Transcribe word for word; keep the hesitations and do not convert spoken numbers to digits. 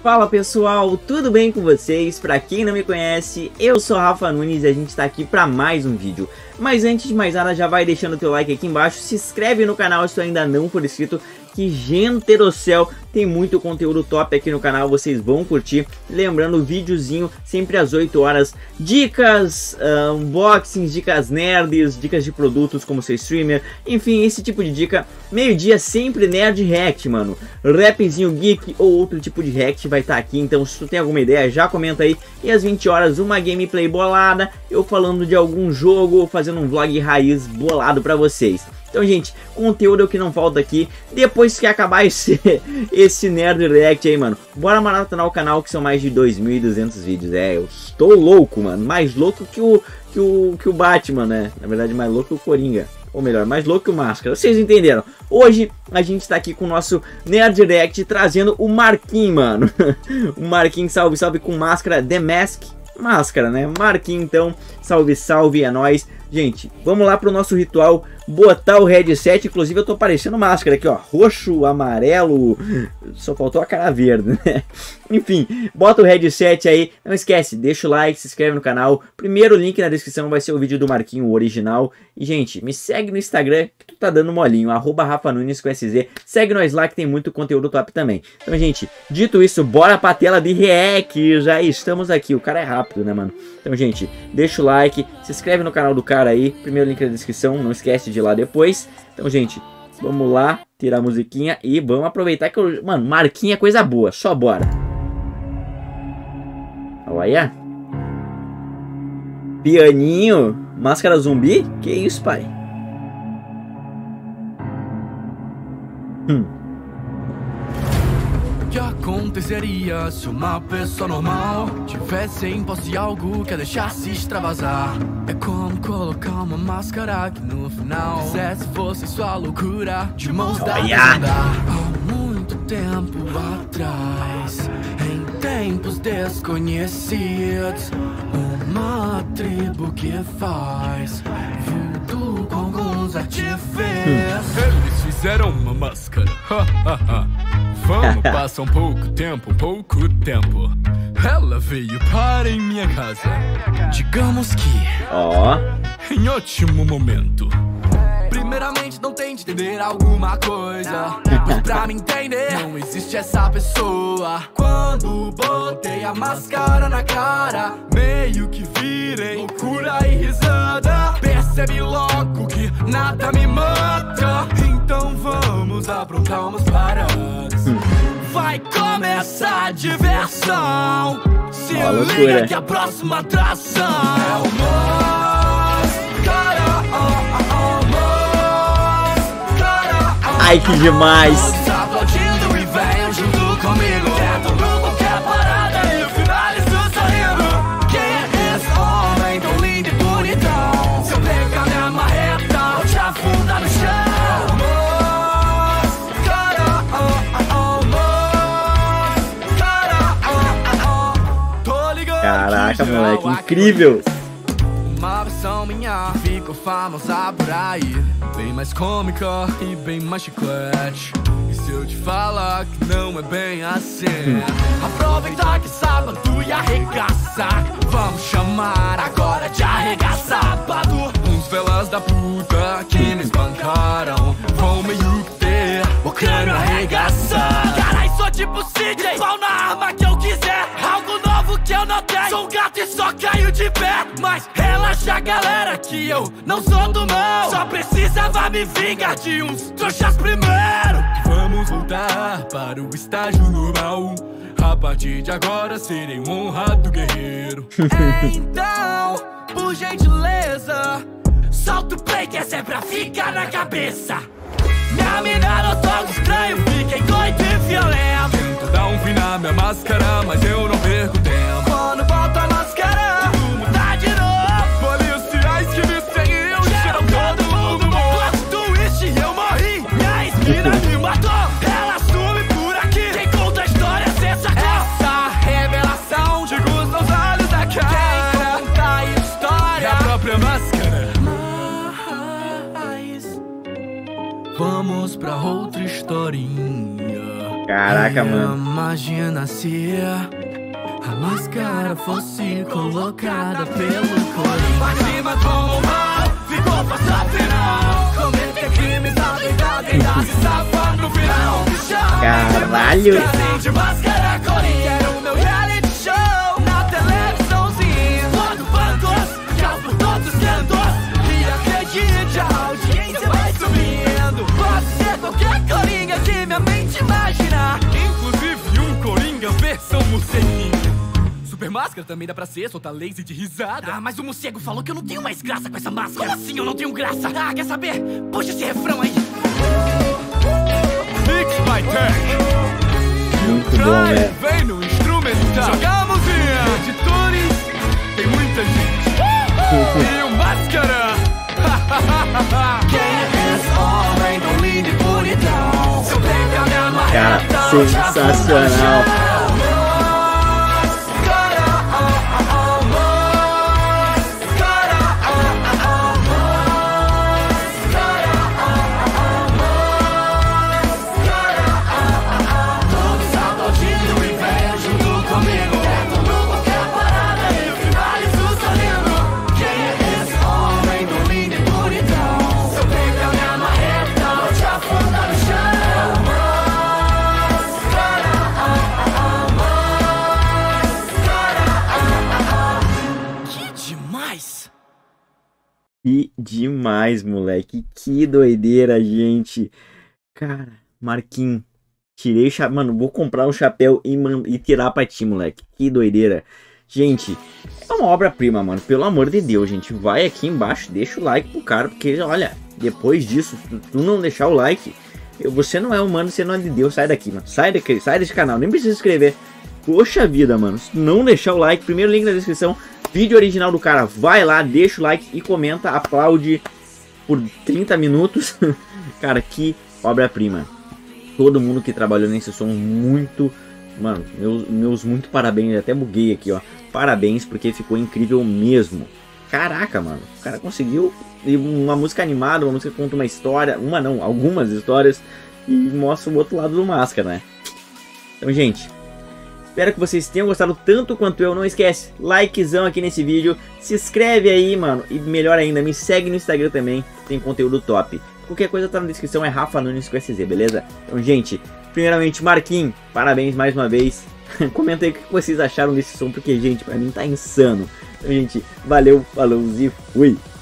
Fala pessoal, tudo bem com vocês? Pra quem não me conhece, eu sou Rafa Nunes e a gente tá aqui pra mais um vídeo. Mas antes de mais nada, já vai deixando o teu like aqui embaixo, se inscreve no canal se tu ainda não for inscrito, que gente do céu, tem muito conteúdo top aqui no canal, vocês vão curtir. Lembrando, o videozinho sempre às oito horas, dicas, uh, unboxings, dicas nerds, dicas de produtos como ser streamer, enfim, esse tipo de dica. Meio dia sempre nerd react, mano, rapzinho geek ou outro tipo de react vai estar aqui, então se tu tem alguma ideia já comenta aí. E às vinte horas uma gameplay bolada, eu falando de algum jogo ou fazendo um vlog raiz bolado pra vocês. Então, gente, conteúdo é o que não falta aqui. Depois que acabar esse, esse Nerd React aí, mano, bora maratonar o canal, que são mais de dois mil e duzentos vídeos. É, eu estou louco, mano. Mais louco que o, que o, que o Batman, né? Na verdade, mais louco que o Coringa. Ou melhor, mais louco que o Máscara. Vocês entenderam. Hoje a gente tá aqui com o nosso Nerd React trazendo o Marquinhos, mano. O Marquinhos, salve, salve, com máscara The Mask. Máscara, né? Marquinhos, então, salve, salve, é nóis. Gente, vamos lá pro nosso ritual, botar o headset. Inclusive eu tô parecendo máscara aqui, ó, roxo, amarelo, só faltou a cara verde, né? Enfim, bota o headset aí, não esquece, deixa o like, se inscreve no canal. Primeiro link na descrição vai ser o vídeo do Marquinho, o original. E gente, me segue no Instagram que tu tá dando molinho, arroba Rafa Nunes com S Z. Segue nós lá que tem muito conteúdo top também. Então, gente, dito isso, bora pra tela de react. Já estamos aqui, o cara é rápido, né, mano? Então, gente, deixa o like, se inscreve no canal do cara aí, primeiro link na descrição, não esquece de ir lá depois. Então, gente, vamos lá, tirar a musiquinha e vamos aproveitar que eu... Mano, Marquinhos é coisa boa, só bora. Olha. Pianinho, máscara zumbi? Que isso, pai? Hum. O que aconteceria se uma pessoa normal tivesse em posse algo que a deixasse extravasar? É como colocar uma máscara que no final fizesse fosse sua loucura de mãos dadas andar. Há muito tempo atrás, em tempos desconhecidos, uma tribo que faz voodoo com alguns artifícios. Eles fizeram uma máscara. Vamos, passa um pouco tempo, um pouco tempo. Ela veio para em minha casa. Digamos que Ó, em ótimo momento. Primeiramente não tente entender alguma coisa, mas pra me entender não existe essa pessoa. Quando botei a máscara na cara, meio que virei loucura e risada. Percebi logo que nada me mata, então vamos aprontar umas paradas. Vai começar a diversão. Se Ó, liga que a próxima atração é o máscara. ai que demais. Aplaudindo e venham junto comigo. Dentro qualquer parada e o finalizo sorrindo. Quem é esse homem tão lindo e bonitão? Se eu pegar minha marreta, eu te afundar no chão. Máscara, oh, oh, máscara, oh, oh. Tô ligando. Caraca, moleque, incrível. Uma versão minha ficou famosa por aí, bem mais cômica e bem mais chiclete. E se eu te falar que não é bem assim, aproveitar que sábado ia arregaçar. Vamos chamar agora de arregaçado. Uns velas da puta que me espancaram vão meio que ter o crânio arregaçado. Carai, sou tipo C J, pau na arma que eu quiser. Algo novo que eu não tenho, sou um gato e só caio de pé. Mas relaxa, galera, que eu não sou do mal, só precisava me vingar de uns trouxas primeiro. Vamos voltar para o estágio normal. A partir de agora serei um honrado guerreiro. Então, por gentileza, solta o play que essa é pra ficar na cabeça. Minha mina notou algo estranho, fiquei doido e violento. Tento dar um fim na minha máscara, mas eu não perco tempo. Quando boto a máscara, tudo muda de novo. Policiais que me seguiam, geram todo mundo morto. Plot twist e eu morri, minha esquina me matou. Ela assume por aqui, quem conta a história é essa aqui. Essa revelação, digo os meus olhos da cara. Quem conta a história é a própria máscara. Mas vamos pra outra historinha. Caraca, mano. Imagina se a máscara fosse colocada pelo Coringa. Mas rima como mal, ficou fácil final. Cometer crimes, a verdade ainda se safa no final. Caralho. De máscara Coringa. Era o meu reality show na televisãozinha. Quando fantos, caos por todos os cantos. E acredite, a audiência vai subindo. Pode ser qualquer Coringa que minha mente imaginar. Inclusive um Coringa versão morceguinho. Super máscara também dá pra ser, soltar laser de risada. Ah, mas o morcego falou que eu não tenho mais graça com essa máscara. Como assim eu não tenho graça? Ah, quer saber? Puxa esse refrão aí. Mix by Tech. Muito bom, né? Vem no instrumental. Jogamos em editores. Tem muita gente. E o máscara. Quem é esse homem tão lindo e bonitão? Se eu pegar minha marreta, cara, sensacional. Que demais, moleque. Que doideira, gente. Cara, Marquinhos. Tirei o chapéu. Mano, vou comprar um chapéu e, man... e tirar pra ti, moleque. Que doideira. Gente, é uma obra-prima, mano. Pelo amor de Deus, gente. Vai aqui embaixo, deixa o like pro cara. Porque, olha, depois disso, tu, tu não deixar o like, eu, você não é humano, você não é de Deus. Sai daqui, mano. Sai daqui, sai desse canal. Nem precisa se inscrever. Poxa vida, mano. Se não deixar o like, primeiro link na descrição. Vídeo original do cara, vai lá, deixa o like e comenta, aplaude por trinta minutos. Cara, que obra-prima. Todo mundo que trabalhou nesse som, muito... Mano, meus, meus muito parabéns, até buguei aqui, ó. Parabéns, porque ficou incrível mesmo. Caraca, mano, o cara conseguiu uma música animada, uma música que conta uma história, uma não, algumas histórias, e mostra o outro lado do Máscara, né? Então, gente... Espero que vocês tenham gostado tanto quanto eu. Não esquece, likezão aqui nesse vídeo. Se inscreve aí, mano. E melhor ainda, me segue no Instagram também. Tem conteúdo top. Qualquer coisa tá na descrição. É Rafa Nunes com S Z, beleza? Então, gente, primeiramente, Marquinhos, parabéns mais uma vez. Comenta aí o que vocês acharam desse som. Porque, gente, pra mim tá insano. Então, gente, valeu, falou e fui.